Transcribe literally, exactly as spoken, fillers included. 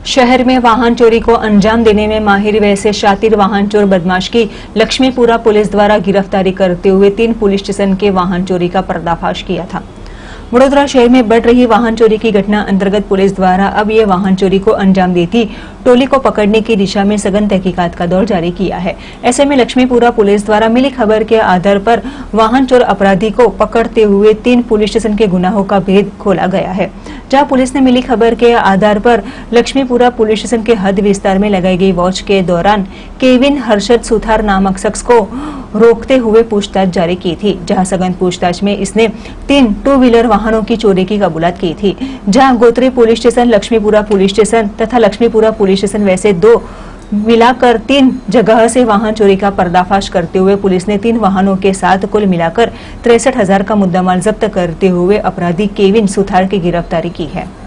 शहर में वाहन चोरी को अंजाम देने में माहिर वैसे शातिर वाहन चोर बदमाश की लक्ष्मीपुरा पुलिस द्वारा गिरफ्तारी करते हुए तीन पुलिस स्टेशन के वाहन चोरी का पर्दाफाश किया था। वडोदरा शहर में बढ़ रही वाहन चोरी की घटना अंतर्गत पुलिस द्वारा अब ये वाहन चोरी को अंजाम देती टोली को पकड़ने की दिशा में सघन तहकीकात का दौर जारी किया है। ऐसे में लक्ष्मीपुरा पुलिस द्वारा मिली खबर के आधार पर वाहन चोर अपराधी को पकड़ते हुए तीन पुलिस स्टेशन के गुनाहों का भेद खोला गया है। जहां पुलिस ने मिली खबर के आधार पर लक्ष्मीपुरा पुलिस स्टेशन के हद विस्तार में लगाई गई वॉच के दौरान केविन हर्षद सुथार नामक शख्स को रोकते हुए पूछताछ जारी की थी। जहां सघन पूछताछ में इसने तीन टू व्हीलर वाहनों की चोरी की कबूलात की थी। जहां Gotri police station, Laxmipura police station तथा लक्ष्मीपुरा पुलिस स्टेशन वैसे दो मिलाकर तीन जगह से वाहन चोरी का पर्दाफाश करते हुए पुलिस ने तीन वाहनों के साथ कुल मिलाकर तिरसठ हजार का मुद्दामाल जब्त करते हुए अपराधी केविन सुथार की गिरफ्तारी की है।